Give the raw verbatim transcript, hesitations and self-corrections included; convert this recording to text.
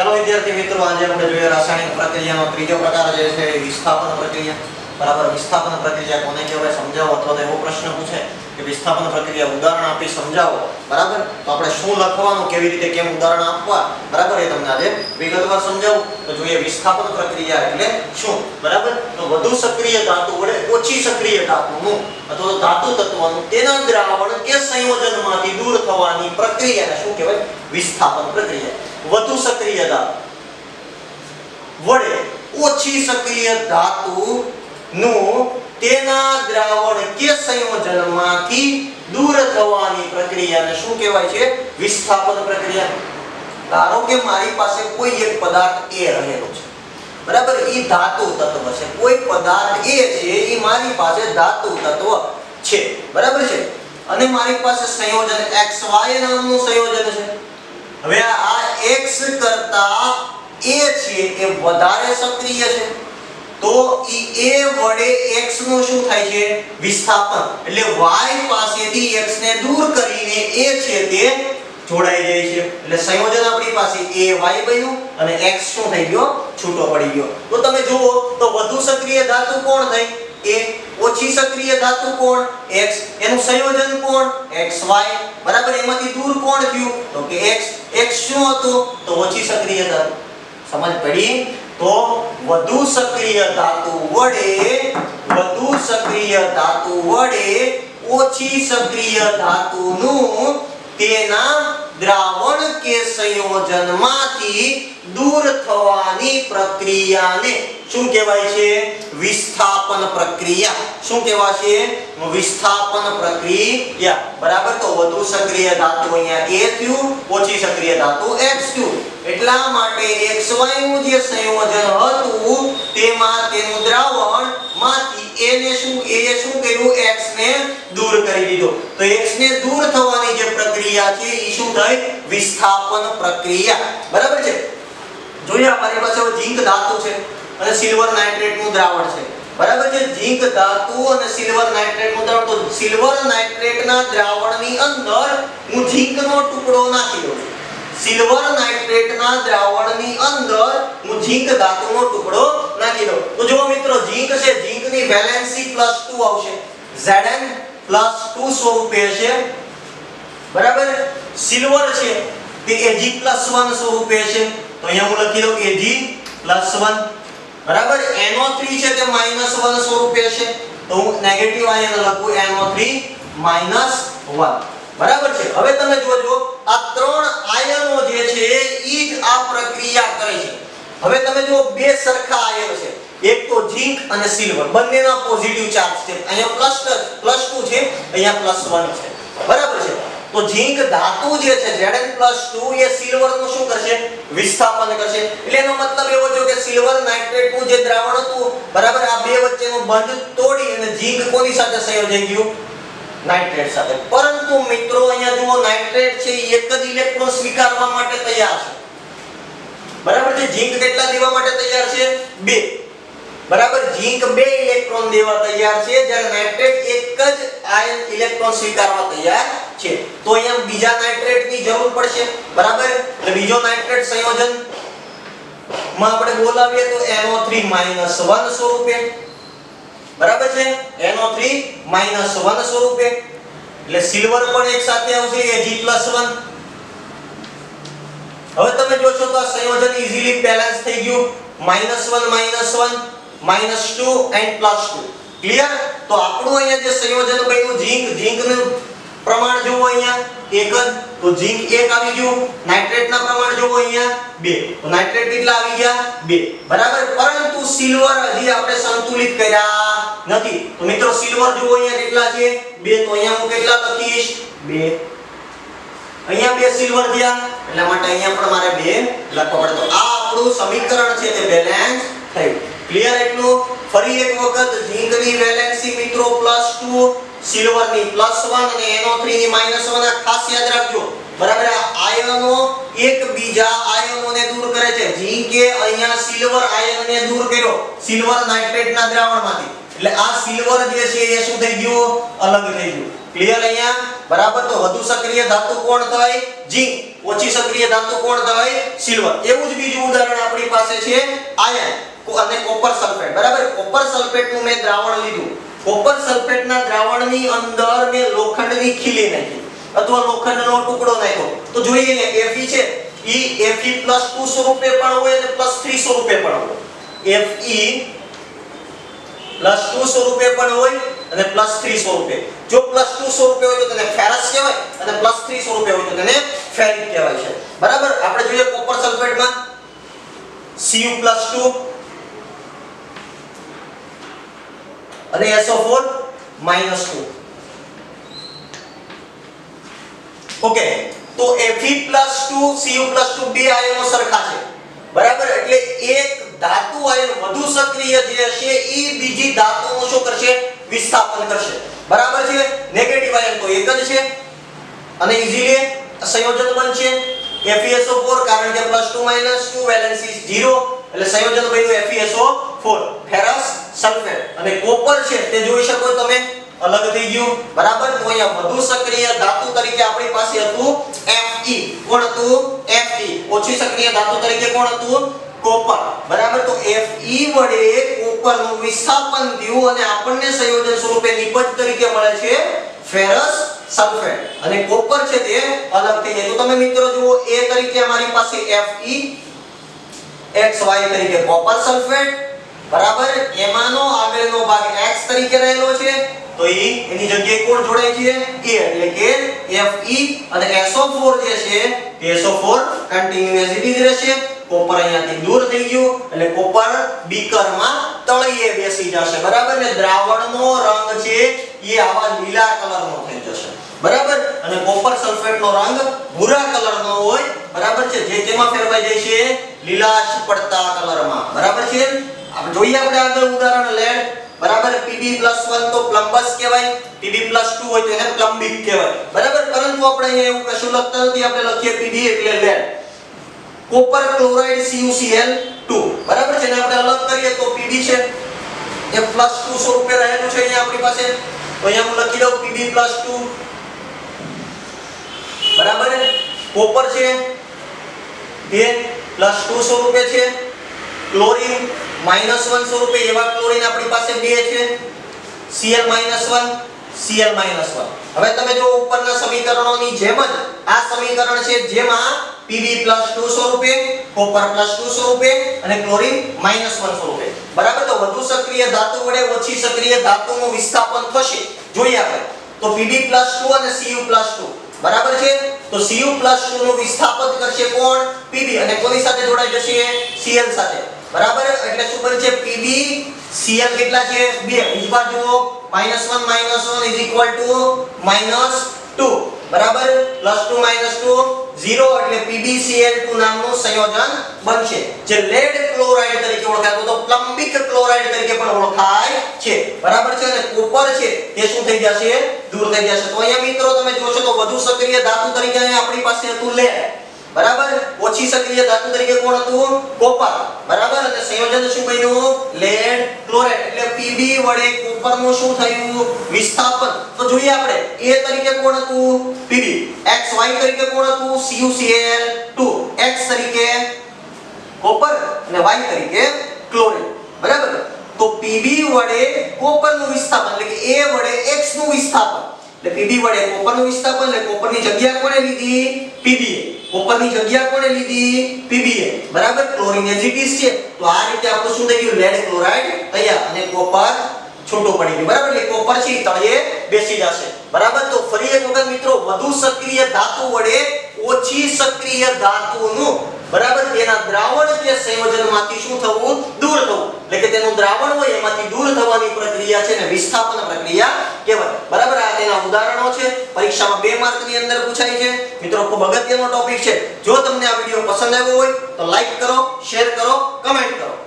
चलो विद्यार्थी मित्रों, आज આપણે જોઈએ રાસાયણિક પ્રક્રિયાનો ત્રીજો પ્રકાર જે છે વિસ્થાપન પ્રક્રિયા। બરાબર, વિસ્થાપન પ્રક્રિયા કોને કહેવાય સમજાવો, અથવા તો એવો પ્રશ્ન પૂછે કે વિસ્થાપન પ્રક્રિયા ઉદાહરણ આપી સમજાવો। બરાબર, તો આપણે શું લખવાનું, કેવી રીતે કેમ ઉદાહરણ આપવા, બરાબર, એ તમને આજે વિગતવાર સમજાવું। તો જોઈએ વિસ્થાપન પ્રક્રિયા એટલે શું। બરાબર, તો વધુ સક્રિય ધાતુ વડે ઓછી સક્રિય ધાતુનું અથવા તો ધાતુ તત્વનું તેના દ્રાવણ કે સંયોજનમાંથી દૂર થવાની પ્રક્રિયાને શું કહેવાય? વિસ્થાપન પ્રક્રિયા। વધુ સક્રિય ધાતુ વડે ઓછી સક્રિય ધાતુનું તેના દ્રાવણ કે સંયોજનમાંથી દૂર થવાની પ્રક્રિયાને શું કહેવાય છે? વિસ્થાપન પ્રક્રિયા। ધારો કે મારી પાસે કોઈ એક પદાર્થ A રહેલો છે, બરાબર, ઈ ધાતુ તત્વ છે। કોઈ પદાર્થ A છે, ઈ મારી પાસે ધાતુ તત્વ છે, બરાબર છે, અને મારી પાસે સંયોજન X Y નામનું સંયોજન છે। હવે આ X કરતા A છે એ વધારે સક્રિય છે, તો ઈ A વડે X નું શું થાય છે? વિસ્થાપન। એટલે Y પાસેથી X ને દૂર કરીને A છે તે જોડાઈ જાય છે। એટલે સંયોજન આપણી પાસે A Y બન્યું અને X શું થઈ ગયો? છૂટો પડી ગયો। તો તમે જુઓ તો વધુ સક્રિય ધાતુ કોણ થઈ? A। ઓછી સક્રિય ધાતુ કોણ? X। એનું સંયોજન કોણ? X Y। બરાબર, એમાંથી દૂર કોણ થયું? તો કે X। X શું હતું? તો ઓછી સક્રિય ધાતુ। સમજ પડી? તો વધુ સક્રિય ધાતુ વડે વધુ સક્રિય ધાતુ વડે ઓછી સક્રિય ધાતુનું તેના દ્રાવણ કે સંયોજનમાંથી દૂર થવાની પ્રક્રિયાને શું કહેવાય છે? વિસ્થાપન પ્રક્રિયા। શું કહેવાય? વિસ્થાપન પ્રક્રિયા। બરાબર, તો વધુ સક્રિય ધાતુ અહીંયા A થયું, ઓછી સક્રિય ધાતુ X થયું। એટલા માટે X Y નું જે સંયોજન હતું તેમાં તેનું દ્રાવણ માંથી A ને શું A એ શું કર્યું? X ને દૂર કરી દીધો। તો X ને દૂર થવાની જે પ્રક્રિયા છે એ શું થઈ? વિસ્થાપન પ્રક્રિયા। બરાબર છે। જોઈએ અમારી પાસે ઝીંક ધાતુ છે અને સિલ્વર નાઇટ્રેટ નું દ્રાવણ છે, બરાબર છે। ઝીંક ધાતુ અને સિલ્વર નાઇટ્રેટ નું દ્રાવણ, તો સિલ્વર નાઇટ્રેટ ના દ્રાવણની અંદર હું ઝીંકનો ટુકડો નાખી દઉં છું। સિલ્વર નાઇટ્રેટ ના દ્રાવણની અંદર હું ઝીંક ધાતુનો ટુકડો નાખી દઉં। તો જો મિત્રો ઝીંક છે, ઝીંકની વેલેન્સી પ્લસ ટુ આવશે, Zn પ્લસ ટુ સ્વરૂપે હશે, બરાબર। સિલ્વર છે તે Ag પ્લસ વન સ્વરૂપે હશે, તો અહીંયા હું લખી દઉં Ag પ્લસ વન, બરાબર। N O થ્રી છે તે માઈનસ વન સ્વરૂપે હશે, તો હું નેગેટિવ આયન લખું N O three minus one, બરાબર છે। હવે તમે જોજો આ ત્રણ આયનો જે છે ઈ જ આ પ્રક્રિયા કરે છે। હવે તમે જો બે સરખા આયન છે, એક તો ઝીંક અને સિલ્વર, બંનેના પોઝિટિવ ચાર્જ છે, અહીંયા પ્લસ પ્લસ ટુ છે, અહીંયા પ્લસ વન છે, બરાબર છે। તો ઝીંક ધાતુ જે છે Zn પ્લસ ટુ એ સિલ્વર નું શું કરશે? વિસ્થાપન કરશે। એટલે એનો મતલબ એવો છે કે સિલ્વર નાઇટ્રેટ નું જે દ્રાવણ હતું, બરાબર, આ બે વચ્ચેનો બંધ તોડી અને ઝીંક કોની સાથે સંયોજાઈ ગયું? નાઇટ્રેટ સાથે। પરંતુ મિત્રો અહીંયા જુઓ, નાઇટ્રેટ છે એક જ ઇલેક્ટ્રોન સ્વીકારવા માટે તૈયાર છે, બરાબર છે। ઝીંક કેટલા દેવા માટે તૈયાર છે? બે, બરાબર। ઝીંક બે ઇલેક્ટ્રોન દેવા તૈયાર છે, જ્યારે નાઇટ્રેટ એક જ આયન ઇલેક્ટ્રોન સ્વીકારવા તૈયાર છે। તો અહીંયા બીજા નાઇટ્રેટની જરૂર પડશે, બરાબર। એટલે બીજો નાઇટ્રેટ સંયોજન માં આપણે બોલાવીએ તો N O three minus one સ્વરૂપે, બરાબર છે, N O three minus one સ્વરૂપે। એટલે સિલ્વર પણ એક સાથે આવશે Ag પ્લસ વન। હવે તમે જોશો તો આ સંયોજન ઈઝીલી બેલેન્સ થઈ ગયું, minus one minus one minus two and plus two. Clear? તો આપણું અહીંયા જે સંયોજન બન્યું ઝીંક, ઝીંકનું પ્રમાણ જોવો અહીંયા એક જ, તો ઝીંક એક આવી ગયું। નાઇટ્રેટના પ્રમાણ જોવો અહીંયા બે, તો નાઇટ્રેટ કેટલા આવી ગયા? બે, બરાબર। પરંતુ સિલ્વર હજી આપણે સંતુલિત કર્યા નથી। તો મિત્રો સિલ્વર જોવો અહીંયા કેટલા છે? બે, તો અહીંયા હું કેટલા લખીશ? બે। અહીંયા બે સિલ્વર થયા, એટલા માટે અહીંયા પણ મારે બે લખવા પડે। તો આ આપણું સમીકરણ છે તે બેલેન્સ થયું। ક્લિયર? એટલું ફરી એક વખત ઝીંકની વેલેન્સી મિત્રો પ્લસ ટુ, સિલ્વરની પ્લસ વન અને N O થ્રી ની માઈનસ વન। આ ખાસ યાદ રાખજો, બરાબર। આ આયનો એકબીજા આયનોને દૂર કરે છે। ઝીંકે અહીંયા સિલ્વર આયનને દૂર કર્યો સિલ્વર નાઇટ્રેટના દ્રાવણમાંથી, એટલે આ સિલ્વર જે છે એ શું થઈ ગયું અલગ થઈ ગયું ક્લિયર અહીંયા બરાબર તો વધુ સક્રિય ધાતુ કોણ થાય ઝીંક ઓછી સક્રિય ધાતુ કોણ થાય સિલ્વર એવું જ બીજું ઉદાહરણ આપણી પાસે છે આયર્ન અને કોપર સલ્ફેટ બરાબર કોપર સલ્ફેટ નું મેં દ્રાવણ લીધું કોપર સલ્ફેટ ના દ્રાવણની અંદર મેં લોખંડની ખીલી નાખી અથવા લોખંડનો ટુકડો નાખ્યો તો જોઈએ ને Fe છે ઈ Fe પ્લસ ટુ સ્વરૂપે પણ હોય અને પ્લસ થ્રી સ્વરૂપે પણ હોય Fe પ્લસ ટુ સ્વરૂપે પણ હોય અને પ્લસ થ્રી સ્વરૂપે જો પ્લસ ટુ સ્વરૂપે હોય તો તેને ફેરસ કહેવાય અને પ્લસ થ્રી સ્વરૂપે હોય તો તેને ફેરિક કહેવાય છે બરાબર આપણે જોઈએ કોપર સલ્ફેટમાં Cu પ્લસ ટુ અને S O four minus two okay તો Fe plus two Cu plus two બે આયનો સરખા છે બરાબર એટલે એક ધાતુ આયન વધુ સક્રિય જે છે ઈ બીજી ધાતુનું શું કરશે વિસ્થાપન કરશે બરાબર છે નેગેટિવ આયન તો એક જ છે અને ઈઝીલી સંયોજન બનશે Fe S O four કારણ કે plus two minus two valency zero એટલે સંયોજન બન્યું Fe S O four ferrous sulphate અને કોપર છે તે જોઈ શકો તમે અલગ થઈ ગયું બરાબર તો અહીંયા વધુ સક્રિય ધાતુ તરીકે આપણી પાસે હતું Fe કોણ હતું Fe ઓછી સક્રિય ધાતુ તરીકે કોણ હતું કોપર બરાબર તો Fe વડે કોપરનું વિસ્થાપન થયું અને આપણને સંયોજન સ્વરૂપે નિપજ તરીકે મળે છે ફેરસ સલ્ફેટ અને કોપર છે તે અલગ થઈ જાય તો તમે મિત્રો જુઓ A તરીકે અમારી પાસે Fe X Y તરીકે કોપર સલ્ફેટ બરાબર એમાંનો આગળનો ભાગ X તરીકે રહેલો છે તો ઈ એની જગ્યાએ કોણ જોડાય છે A એટલે કે Fe અને S O four જે છે તે S O four કન્ટિન્યુઅસ જ રહેશે કોપર અહીંયાથી દૂર થઈ ગયું એટલે કોપર બીકરમાં તળિયે બેસી જશે બરાબર ને દ્રાવણનો રંગ છે એ આવા લીલા કલરનો થઈ જશે બરાબર અને કોપર સલ્ફેટનો રંગ ભૂરા કલરનો હોય બરાબર છે જે તેમાં ફેરવાઈ જાય છે લીલાશ પડતા કલરમાં બરાબર છે આપણે જોઈએ આપણે આગળ ઉદાહરણ લેડ બરાબર Pb પ્લસ વન તો પ્લમ્બસ કહેવાય Pb પ્લસ ટુ હોય તો એને પ્લમ્બિક કહેવાય બરાબર પરંતુ આપણે અહીંયા એવું કશું લખતા નથી આપણે લખીએ Pb એટલે lead copper chloride C u C l two બરાબર છે ને આપણે અલગ કરીએ તો Pb છે એ પ્લસ ટુ સ્વરૂપે રહેલું છે અહીંયા આપણી પાસે તો અહીંયા હું લખી દઉં Pb પ્લસ ટુ બરાબર કોપર છે એ પ્લસ ટુ સ્વરૂપે છે ક્લોરીન માઈનસ વન સ્વરૂપે એવા ક્લોરીન આપણી પાસે બે છે Cl minus one Cl minus one હવે તમે જો ઉપરના સમીકરણોની જેમ જ આ સમીકરણ છે જેમાં Pb પ્લસ ટુ સ્વરૂપે કોપર પ્લસ ટુ સ્વરૂપે અને ક્લોરીન માઈનસ વન સ્વરૂપે બરાબર તો વધુ સક્રિય ધાતુ વડે ઓછી સક્રિય ધાતુનું વિસ્થાપન થશે જોઈએ આપણે તો Pb પ્લસ ટુ અને Cu પ્લસ ટુ બરાબર છે તો Cu પ્લસ ટુ નું વિસ્થાપન કરશે કોણ Pb અને કોની સાથે જોડાઈ જશે Cl સાથે બરાબર એટલે શું બનશે Pb Cl કેટલા છે બે બીજી બાજુ minus one minus one is equal to minus two બરાબર plus two minus two zero એટલે PbCl ટુ નામનું સંયોજન બનશે જે લેડ ક્લોરાઇડ તરીકે ઓળખાય તો પ્લમ્બિક ક્લોરાઇડ તરીકે પણ ઓળખાય છે બરાબર છે અને કોપર છે તે શું થઈ જશે દૂર થઈ જશે તો અહીંયા મિત્રો તમે જોશો તો વધુ સક્રિય ધાતુ તરીકે અહીંયા આપણી પાસે હતું લેડ બરાબર ઓછી સક્રિય ધાતુ તરીકે કોણ હતું કોપર બરાબર અને સંયોજન શું બન્યું લેડ ક્લોરાઇડ એટલે Pb વડે કોપરનું શું થયું વિસ્થાપન તો જોઈએ આપણે A તરીકે કોણ હતું Pb X Y તરીકે કોણ હતું C u C l two X તરીકે કોપર અને Y તરીકે ક્લોરીન બરાબર તો Pb વડે કોપરનું વિસ્થાપન એટલે કે A વડે X નું વિસ્થાપન એટલે Pb વડે કોપરનું વિસ્થાપન એટલે કોપરની જગ્યા કોણે લીધી Pb કોપરની જગ્યા કોણે લીધી Pb બરાબર ક્લોરીન એસિડિસ છે તો આ રીતે આપણું શું થઈ ગયું લેડ ક્લોરાઇડ તૈયાર અને કોપર છૂટું પડી ગયું બરાબર એટલે કોપર છે તળિયે બેસી જશે બરાબર તો ફરી એક વખત મિત્રો વધુ સક્રિય ધાતુ વડે ઓછી સક્રિય ધાતુનું બરાબર તેના દ્રાવણ કે સંયોજનમાંથી શું થવું દૂર થવું એટલે કે તેનું દ્રાવણ હોય એમાંથી દૂર થવાની પ્રક્રિયા છે ને વિસ્થાપન પ્રક્રિયા કહેવાય બરાબર આ તેના ઉદાહરણો છે પરીક્ષામાં બે માર્કની અંદર પૂછાય છે મિત્રો ખૂબ અગત્યનો ટોપિક છે જો તમને આ વિડિયો પસંદ આવ્યો હોય તો લાઈક કરો શેર કરો કમેન્ટ કરો